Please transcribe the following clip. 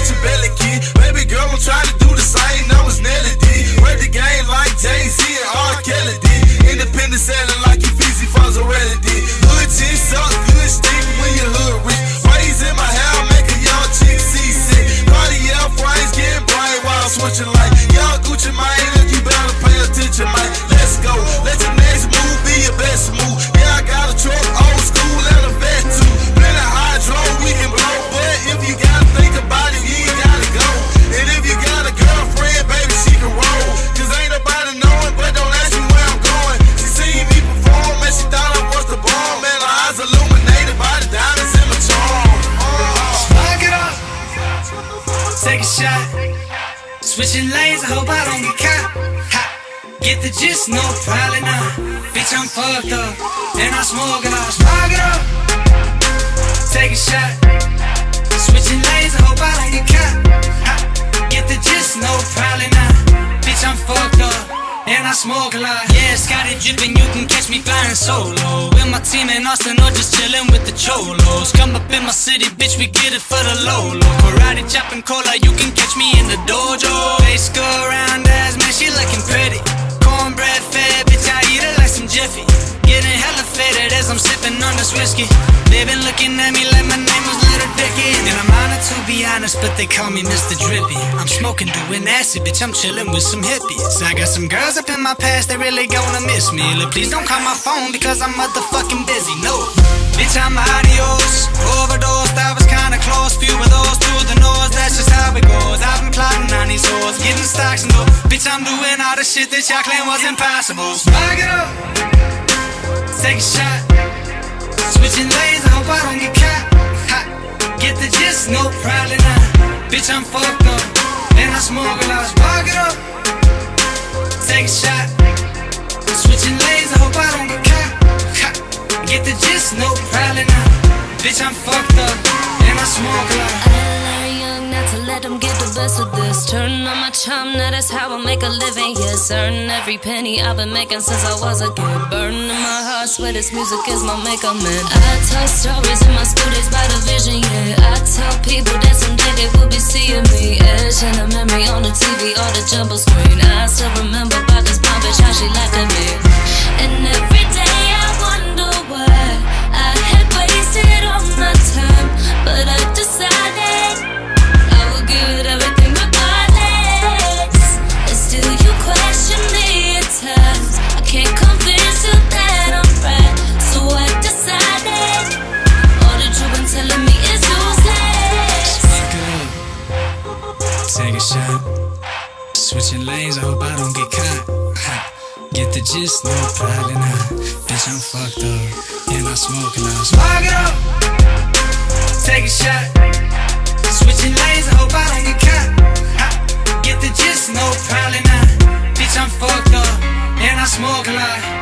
watching Belly Kid. Baby girl, I'm trying to do the same numbers Nelly did. Read the game like Jay-Z and R. Kelly did. Independent selling like you Fizzy Funds already did. Hood chick suck, good stick when you hood rich. Raised in my house, make a young chick seasick. Party yell frames, getting bright while I'm switching like young Gucci Mane. Look, you better pay attention, man. Let's go, let your next move be your best move. Yeah, I got a truck, old school, and a vet too. Plenty hydro, we can blow, but if you gotta think about it, you ain't gotta go. And if you got a girlfriend, baby, she can roll. Cause ain't nobody knowing, but don't ask me where I'm going. She seen me perform and she thought I was the bomb. Man, her eyes illuminated by the diamonds in my charm. Spark it up, take a shot. Switching lanes, I hope I don't get caught. Ha. Get the gist, no probably not. Bitch, I'm fucked up, and I smoke it all. Spark it up, take a shot. Switching lanes, I hope I don't get caught. Ha. Get the gist, no probably not. Bitch, I'm fucked up, and I smoke a lot. Yeah, Scotty drippin', you can catch me flying solo. With my team in Austin or just chillin' with the cholos. Come up in my city, bitch, we get it for the low. Karate chopping cola, you can catch me in the dojo. Face go around ass, man, she looking pretty. Cornbread fed, bitch, I eat it like some Jiffy. Getting hella faded as I'm sipping on this whiskey. They been looking at me like my name was Little Dicky. And I'm honored to be honest, but they call me Mr. Drippy. I'm smoking, doing acid, bitch, I'm chilling with some hippies. I got some girls up in my past, they really gonna miss me. Look, please don't call my phone because I'm motherfucking busy, no. Bitch, I'm adios, overdosed, I was kinda close. Few of those through the nose, that's just how it goes. I've been plotting on these hoes, getting stocks and though. Bitch, I'm doing all the shit that y'all claim was impossible. Spark it up, take a shot. Switching lanes, I hope I don't get caught. Ha. Get the gist, no probably not. Bitch, I'm fucked up, and I smoke a lot. Spark it up, take a shot. Switching lanes, I hope I don't get caught. Ha. Get the gist, no probably not. Bitch, I'm fucked up, and I smoke a lot. Not to let them get the best of this. Turn on my charm, now that's how I make a living. Yes, earn every penny I've been making since I was a kid. Burning in my heart, swear this music is my makeup man. I tell stories in my school days by the vision, yeah. I tell people that someday they will be seeing me. Etching a memory on the TV or the jumbo screen. I still remember about this bomb bitch, how she laughed at me. And every day I wonder why I had wasted all my time, but I decided give it everything regardless. And still you question me at times. I can't convince you that I'm right. So I decided all that you've been telling me is useless. Fuck it up, take a shot. Switching lanes, I hope I don't get caught. Ha. Get the gist, no probably not. Bitch, I'm fucked up, and I smoke a lot. Spark it up, take a shot. Switching lanes, I hope I don't get caught. Ha. Get the gist, no probably not. Bitch, I'm fucked up, and I smoke a lot.